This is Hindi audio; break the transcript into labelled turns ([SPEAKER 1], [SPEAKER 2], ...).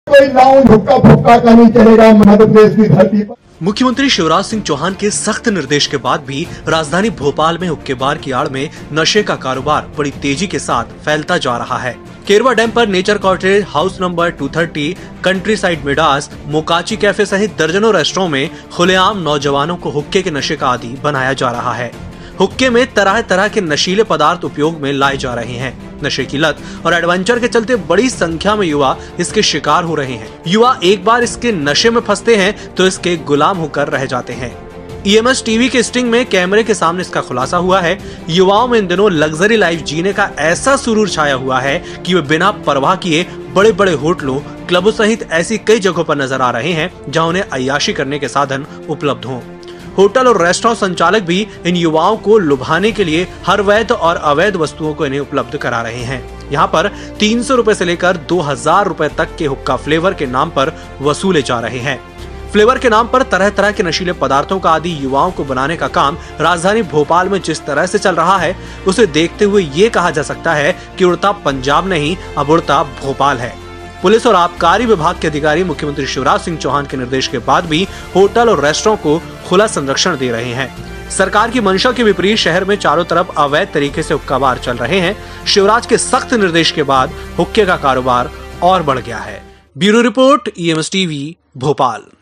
[SPEAKER 1] कोई लाउंज हुक्का फुक्का का नहीं चलेगा मध्य प्रदेश की धरती पर।
[SPEAKER 2] मुख्यमंत्री शिवराज सिंह चौहान के सख्त निर्देश के बाद भी राजधानी भोपाल में हुक्के बार की आड़ में नशे का कारोबार बड़ी तेजी के साथ फैलता जा रहा है। केरवा डैम पर nature cottage, house number 230, country side Midas, मोकाची कैफे सहित दर्जनों रेस्टोरेंट में खुलेआम नौजवानों को हुक्के के नशे का आदी बनाया जा रहा है। हुक्के में तरह तरह के नशीले पदार्थ उपयोग में लाए जा रहे हैं। नशे की लत और एडवेंचर के चलते बड़ी संख्या में युवा इसके शिकार हो रहे हैं। युवा एक बार इसके नशे में फंसते हैं तो इसके गुलाम होकर रह जाते हैं। EMS टीवी के स्टिंग में कैमरे के सामने इसका खुलासा हुआ है। युवाओं में इन दिनों लग्जरी लाइफ जीने का ऐसा सुरूर छाया हुआ है कि वे बिना परवाह किए बड़े बड़े होटलों, क्लबों सहित ऐसी कई जगहों पर नजर आ रहे हैं जहां उन्हें अय्याशी करने के साधन उपलब्ध हों। होटल और रेस्टोरेंट संचालक भी इन युवाओं को लुभाने के लिए हर वैध और अवैध वस्तुओं को इन्हें उपलब्ध करा रहे हैं। यहाँ पर 300 रुपए से लेकर 2000 रुपए तक के हुक्का फ्लेवर के नाम पर वसूले जा रहे हैं। फ्लेवर के नाम पर तरह तरह के नशीले पदार्थों का आदि युवाओं को बनाने का काम राजधानी भोपाल में जिस तरह से चल रहा है, उसे देखते हुए ये कहा जा सकता है कि उड़ता पंजाब नहीं, अब उड़ता भोपाल है। पुलिस और आबकारी विभाग के अधिकारी मुख्यमंत्री शिवराज सिंह चौहान के निर्देश के बाद भी होटल और रेस्टोरेंट को खुला संरक्षण दे रहे हैं। सरकार की मंशा के विपरीत शहर में चारों तरफ अवैध तरीके से हुक्का बार चल रहे हैं। शिवराज के सख्त निर्देश के बाद हुक्के का कारोबार और बढ़ गया है। Bureau report, EMS TV, Bhopal.